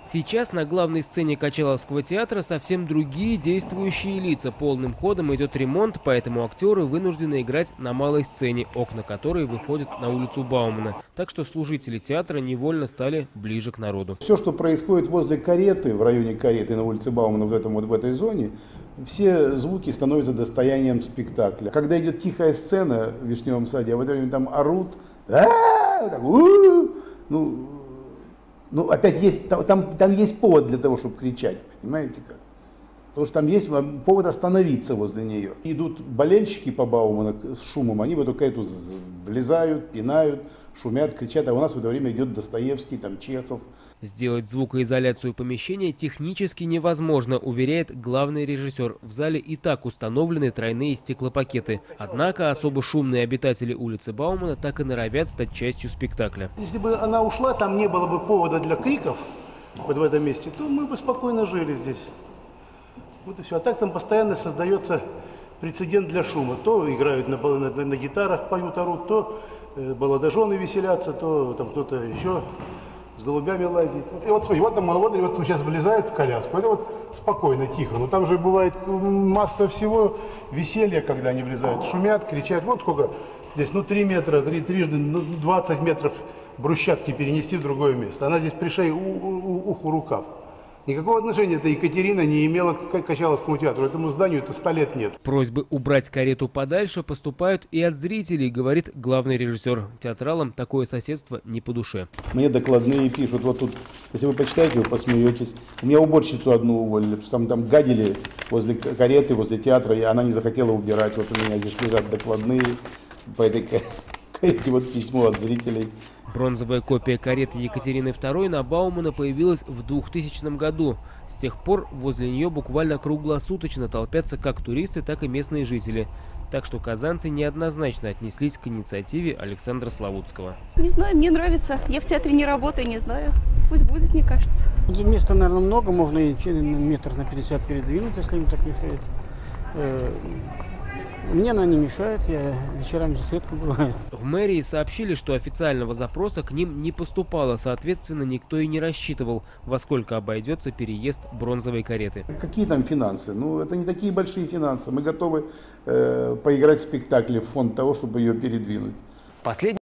Сейчас на главной сцене Качаловского театра совсем другие действующие лица. Полным ходом идет ремонт, поэтому актеры вынуждены играть на малой сцене, окна которой выходят на улицу Баумана. Так что служители театра невольно стали ближе к народу. Все, что происходит возле кареты, в районе кареты на улице Баумана, в этой зоне, все звуки становятся достоянием спектакля. Когда идет тихая сцена в Вишневом саде, а в это время там орут, опять есть, там есть повод для того, чтобы кричать, понимаете как? Потому что там есть повод остановиться возле нее. Идут болельщики по Бауману с шумом, они в эту карету влезают, пинают, шумят, кричат, а у нас в это время идет Достоевский, там Чехов. Сделать звукоизоляцию помещения технически невозможно, уверяет главный режиссер. В зале и так установлены тройные стеклопакеты. Однако особо шумные обитатели улицы Баумана так и норовят стать частью спектакля. Если бы она ушла, там не было бы повода для криков вот в этом месте, то мы бы спокойно жили здесь. Вот и все. А так там постоянно создается прецедент для шума. То играют на гитарах, поют, орут, то молодожены веселятся, то там кто-то еще с голубями лазит. И вот смотри, вот там молодой, вот сейчас вылезает в коляску. Это вот спокойно, тихо. Но там же бывает масса всего веселья, когда они влезают. Шумят, кричат. Вот сколько здесь, 3 метра, трижды, 20 метров брусчатки перенести в другое место. Она здесь при шее уху рукав. Никакого отношения эта Екатерина не имела к Качаловскому театру. Этому зданию это 100 лет нет. Просьбы убрать карету подальше поступают и от зрителей, говорит главный режиссер. Театралам такое соседство не по душе. Мне докладные пишут, вот тут, если вы почитаете, вы посмеетесь. У меня уборщицу одну уволили, потому что там гадили возле кареты, возле театра, и она не захотела убирать. Вот у меня здесь лежат докладные по этой карете, вот письмо от зрителей. Бронзовая копия кареты Екатерины II на Баумана появилась в 2000 году. С тех пор возле нее буквально круглосуточно толпятся как туристы, так и местные жители. Так что казанцы неоднозначно отнеслись к инициативе Александра Славутского. Не знаю, мне нравится. Я в театре не работаю, не знаю. Пусть будет, мне кажется. Места, наверное, много. Можно и метр на 50 передвинуться, если им так мешает. Мне она не мешает, я вечерами здесь редко бываю. В мэрии сообщили, что официального запроса к ним не поступало, соответственно, никто и не рассчитывал, во сколько обойдется переезд бронзовой кареты. Какие там финансы? Ну, это не такие большие финансы. Мы готовы поиграть в спектакле в фонд того, чтобы ее передвинуть.